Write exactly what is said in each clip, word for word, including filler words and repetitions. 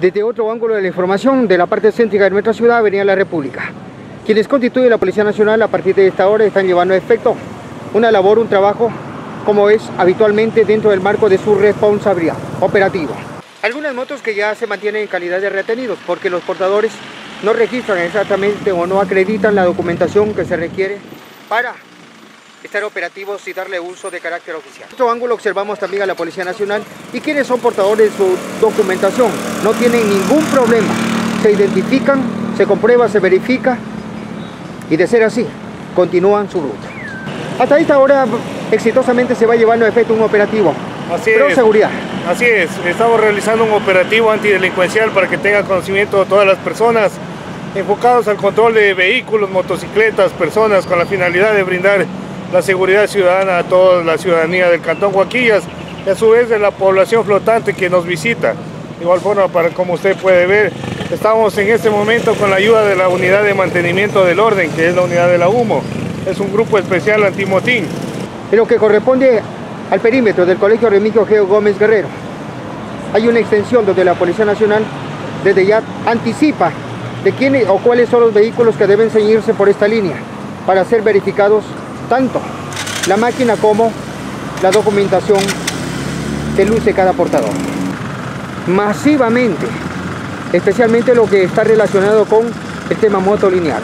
Desde otro ángulo de la información, de la parte céntrica de nuestra ciudad, Avenida La República. Quienes constituyen la Policía Nacional a partir de esta hora están llevando a efecto una labor, un trabajo, como es habitualmente dentro del marco de su responsabilidad operativa. Algunas motos que ya se mantienen en calidad de retenidos porque los portadores no registran exactamente o no acreditan la documentación que se requiere para estar operativos y darle uso de carácter oficial. En otro ángulo observamos también a la Policía Nacional y quienes son portadores de su documentación no tienen ningún problema, se identifican, se comprueba, se verifica y de ser así, continúan su ruta. Hasta esta hora exitosamente se va llevando a efecto un operativo. Así Pro es. seguridad. Así es, estamos realizando un operativo antidelincuencial para que tengan conocimiento de todas las personas, enfocados al control de vehículos, motocicletas, personas, con la finalidad de brindar la seguridad ciudadana a toda la ciudadanía del Cantón Huaquillas y a su vez de la población flotante que nos visita. De igual forma, para como usted puede ver, estamos en este momento con la ayuda de la Unidad de Mantenimiento del Orden, que es la unidad de la U M O. Es un grupo especial antimotín. En lo que corresponde al perímetro del Colegio Remigio Geo Gómez Guerrero, hay una extensión donde la Policía Nacional desde ya anticipa de quiénes o cuáles son los vehículos que deben ceñirse por esta línea para ser verificados tanto la máquina como la documentación que luce cada portador. Masivamente, especialmente lo que está relacionado con el tema moto lineal.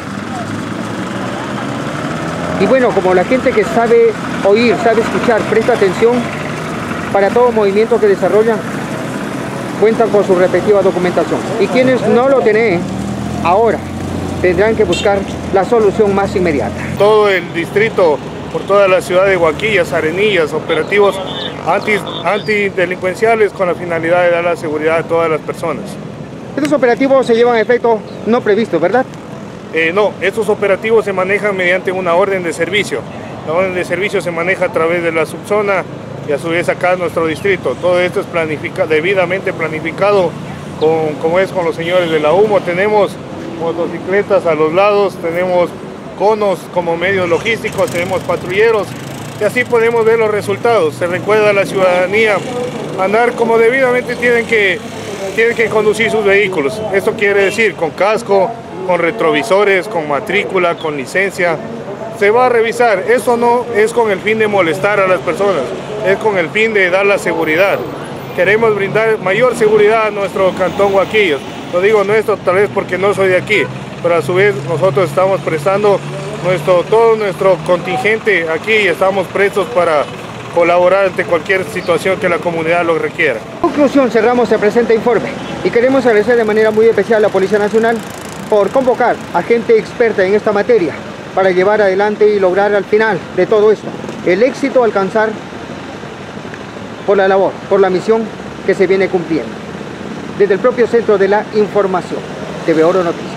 Y bueno, como la gente que sabe oír, sabe escuchar, presta atención para todo movimiento que desarrollan, cuentan con su respectiva documentación. Y quienes no lo tienen, ahora tendrán que buscar la solución más inmediata. Todo el distrito, por toda la ciudad de Huaquillas, Arenillas, operativos anti, antidelincuenciales con la finalidad de dar la seguridad a todas las personas. Estos operativos se llevan a efecto no previsto, ¿verdad? Eh, no, estos operativos se manejan mediante una orden de servicio. La orden de servicio se maneja a través de la subzona y a su vez acá en nuestro distrito. Todo esto es planifica, debidamente planificado con, como es con los señores de la U M O. Tenemos motocicletas a los lados, tenemos conos como medios logísticos, tenemos patrulleros y así podemos ver los resultados. Se recuerda a la ciudadanía andar como debidamente tienen que, tienen que conducir sus vehículos. Esto quiere decir con casco, con retrovisores, con matrícula, con licencia. Se va a revisar. Eso no es con el fin de molestar a las personas, es con el fin de dar la seguridad. Queremos brindar mayor seguridad a nuestro Cantón Huaquillas. Lo digo nuestro tal vez porque no soy de aquí, pero a su vez nosotros estamos prestando nuestro, todo nuestro contingente aquí y estamos prestos para colaborar ante cualquier situación que la comunidad lo requiera. En conclusión, cerramos el presente informe y queremos agradecer de manera muy especial a la Policía Nacional por convocar a gente experta en esta materia para llevar adelante y lograr al final de todo esto el éxito alcanzar por la labor, por la misión que se viene cumpliendo. Desde el propio Centro de la Información, T V Oro Noticias.